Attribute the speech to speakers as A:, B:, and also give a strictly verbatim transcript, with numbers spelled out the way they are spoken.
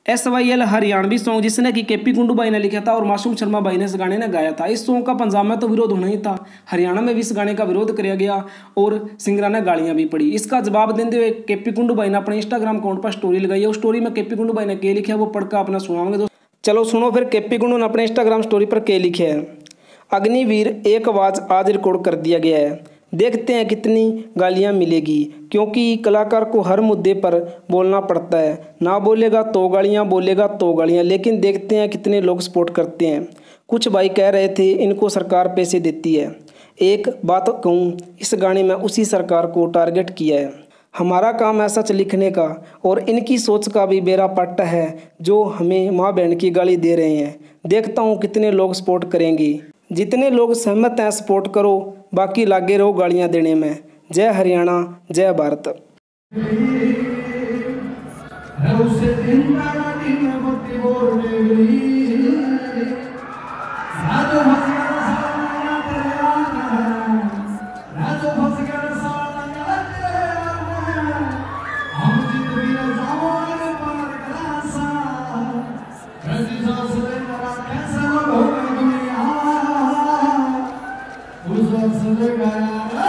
A: S Y L Haryanvi song जिसने कि KP Kundu भाई ने लिखा था और मासूम शर्मा भाई ने इस गाने ने गाया था। इस सॉन्ग का पंजाब में तो विरोध होना ही था, हरियाणा में भी इस गाने का विरोध किया गया और सिंगरा ने गालियां भी पड़ी। इसका जवाब देते हुए केपी कुंडू भाई ने अपने इंस्टाग्राम अकाउंट पर स्टोरी लगाई है। उस स्टोरी में केपी कुंडू भाई ने क्या लिखा है वो पढ़कर अपना सुनाओगे दोस्तों। चलो सुनो फिर केपी कुंडू ने अपने इंस्टाग्राम स्टोरी पर क्या लिखे है। अग्निवीर एक आवाज़ आज रिकॉर्ड कर दिया गया है, देखते हैं कितनी गालियां मिलेगी, क्योंकि कलाकार को हर मुद्दे पर बोलना पड़ता है, ना बोलेगा तो गालियां, बोलेगा तो गालियां, लेकिन देखते हैं कितने लोग सपोर्ट करते हैं। कुछ भाई कह रहे थे इनको सरकार पैसे देती है। एक बात कहूँ, इस गाने में उसी सरकार को टारगेट किया है। हमारा काम है सच लिखने का और इनकी सोच का भी बेड़ा पाटा है जो हमें माँ बहन की गाली दे रहे हैं। देखता हूँ कितने लोग सपोर्ट करेंगे, जितने लोग सहमत हैं सपोर्ट करो, बाकी लागे रहो गालियां देने में। जय हरियाणा, जय भारत।
B: Who's